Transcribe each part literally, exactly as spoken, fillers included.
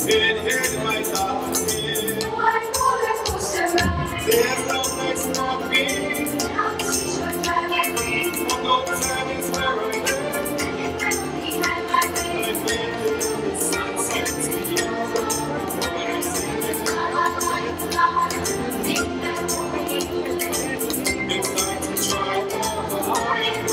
It hit my top skin. There's no place for me. Although the sun is where I live, I think the sun sets me up. When I see it, it's time to try more hard.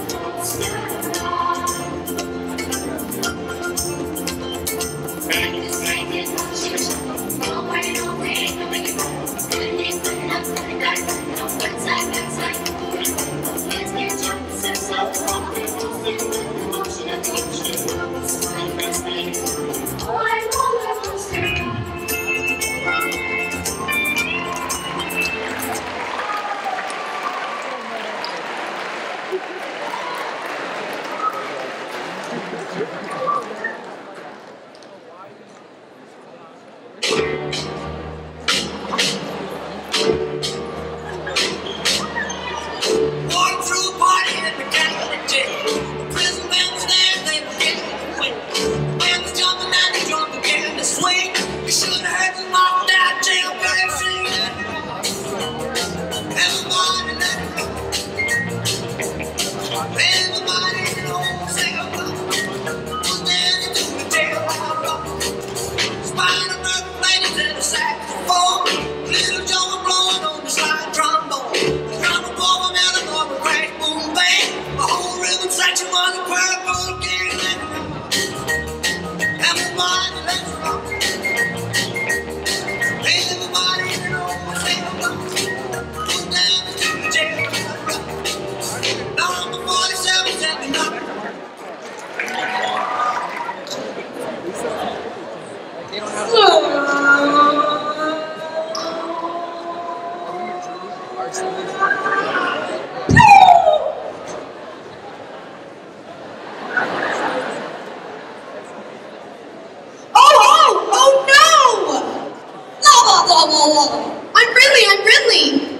I'm friendly, I'm friendly!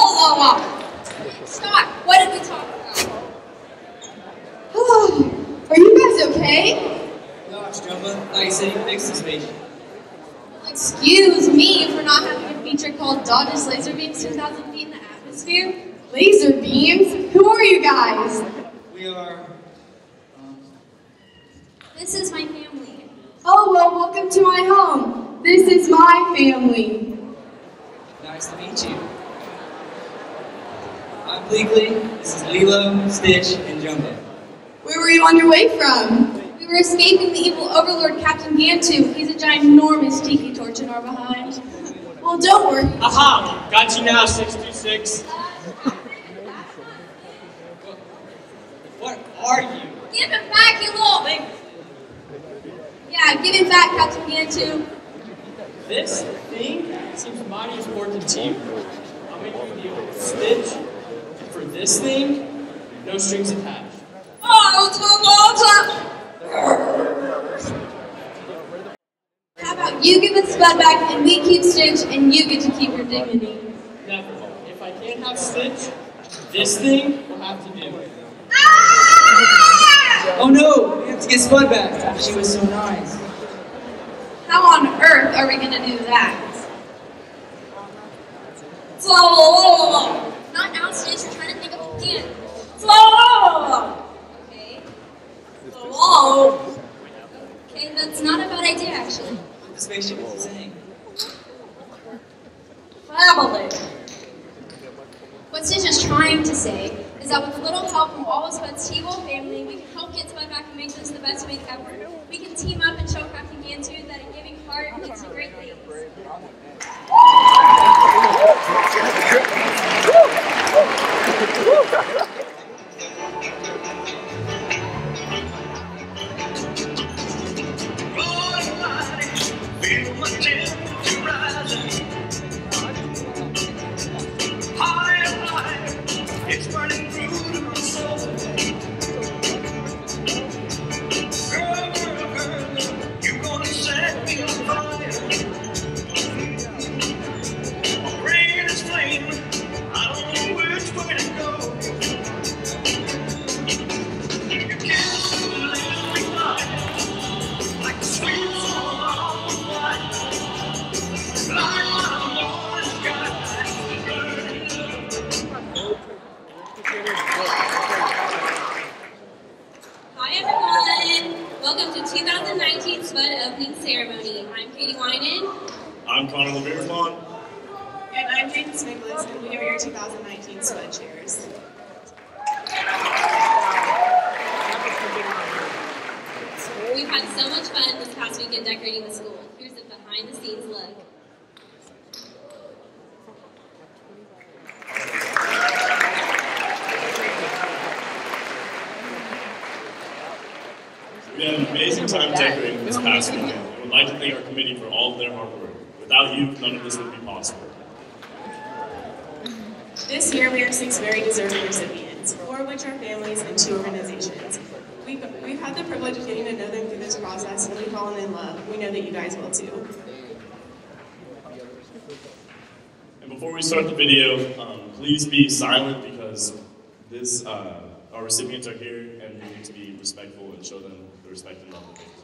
Stop! What did we talk about? Oh, are you guys okay? Gosh, Jumbo, thought you said you fixed the station. Excuse me for not having a feature called Dodge's Laser Beams two thousand feet in the atmosphere. Laser beams? Who are you guys? We are... Um... This is my family. Oh, well, welcome to my home. This is my family. Nice to meet you. I'm Bleakley. This is Lilo, Stitch, and Jumbo. Where were you on your way from? We were escaping the evil overlord Captain Gantu. He's a ginormous tiki torch in our behind. Well, don't worry. Aha! Got you now, six two six. What are you? Give him back, you little thing. Yeah, give him back, Captain Gantu. This thing seems mighty important to you. I'll make you a deal with Stitch. For this thing, no strings attached. Oh, it's my How about you give us Spud back and we keep Stitch and you get to keep your dignity? Never. If I can't have Stitch, this thing will have to do. Ah! Oh no! We have to get Spud back. She was so nice. How on earth are we going to do that? Slow. Not now, Stitch. We're trying to think of a plan. Slow. Okay. Slow. Okay, that's not a bad idea, actually. The spaceship is insane. Family. What Stitch is trying to say is that with a little help from all of Spud's evil family, we can help get Spud back and make this the best week ever. We can team up and show Captain Gantu that a giving heart leads to great things. It's running through to my soul. Girl, girl, girl, you gonna set me on fire. twenty nineteen Spud opening ceremony. I'm Katie Winan. I'm Connor LeBeersmont. And I'm James Nicholas, and we are your two thousand nineteen Spud chairs. We've had so much fun this past weekend decorating the school. Here's a behind-the-scenes look. We had an amazing time decorating this past weekend, and would like to thank our committee for all of their hard work. Without you, none of this would be possible. This year, we have six very deserving recipients, four of which are families and two organizations. We've, we've had the privilege of getting to know them through this process, and we've fallen in love. We know that you guys will too. And before we start the video, um, please be silent because this, uh, our recipients are here, and we need to be respectful and show them the respect and love that they deserve.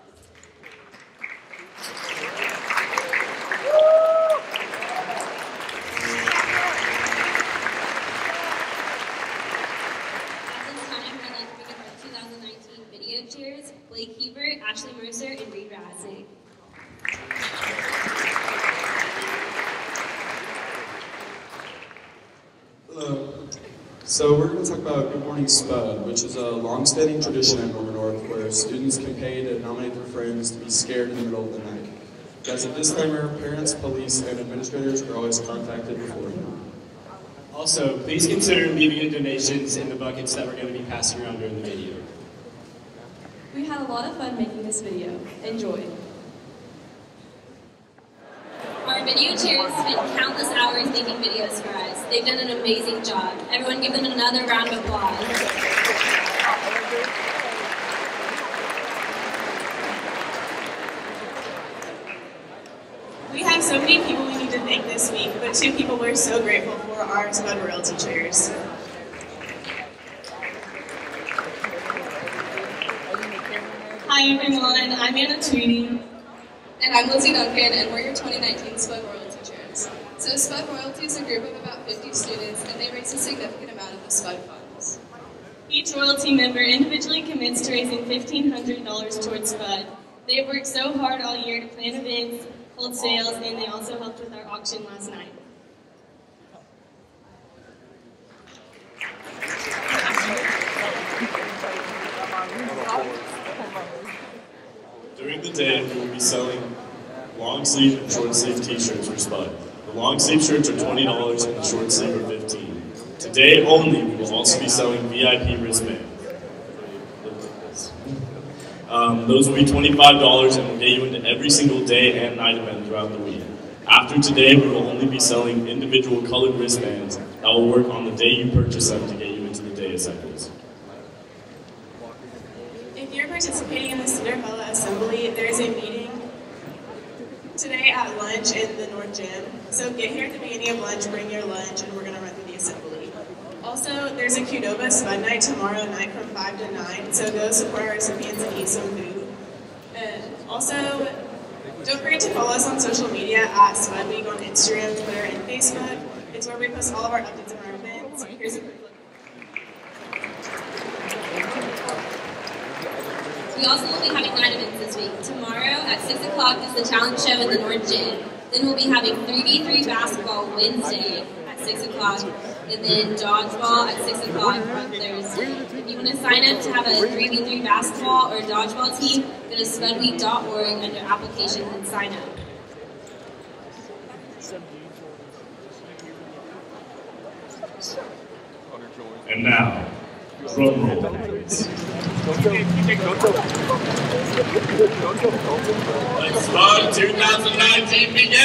Cheers, Blake Hebert, Ashley Mercer, and Reed Rasnick. Hello. So we're going to talk about Good Morning Spud, which is a long-standing tradition at Norman North where students can pay to nominate their friends to be scared in the middle of the night. As a disclaimer, parents, police, and administrators are always contacted beforehand. Also, please consider leaving your donations in the buckets that we're going to be passing around during the video. We had a lot of fun making this video. Enjoy. Our video chairs spent countless hours making videos for us. They've done an amazing job. Everyone give them another round of applause. We have so many people we need to thank this week, but two people we're so grateful for are Spud Royalty chairs. Hi everyone, I'm Anna Tweedy. And I'm Lizzie Duncan, and we're your twenty nineteen Spud Royalty chairs. So Spud Royalty is a group of about fifty students, and they raise a significant amount of the Spud funds. Each royalty member individually commits to raising fifteen hundred dollars towards Spud. They have worked so hard all year to plan events, hold sales, and they also helped with our auction last night. During the day, we will be selling long sleeve and short sleeve t-shirts for Spud. The long sleeve shirts are twenty dollars and the short sleeve are fifteen dollars. Today only, we will also be selling V I P wristbands. Um, those will be twenty-five dollars and will get you into every single day and night event throughout the week. After today, we will only be selling individual colored wristbands that will work on the day you purchase them to get you into the day assemblies. If you're participating in the Cinderella Assembly, there is a meeting today at lunch in the North Gym. So get here at the beginning of lunch, bring your lunch, and we're going to run through the assembly. Also, there's a Qdoba Spud Night tomorrow night from five to nine, so go support our recipients and eat some food. And also, don't forget to follow us on social media at Spud Week on Instagram, Twitter, and Facebook. It's where we post all of our updates on our events. Here's a quick look. We also will be having night events this week. Tomorrow at six o'clock is the challenge show in the North Gym. Then we'll be having three v three basketball Wednesday at six o'clock. And then dodgeball at six o'clock on Thursday. If you want to sign up to have a three v three basketball or dodgeball team, go to spud week dot org under applications and sign up. And now, drum roll, please. Let's start two thousand nineteen begin!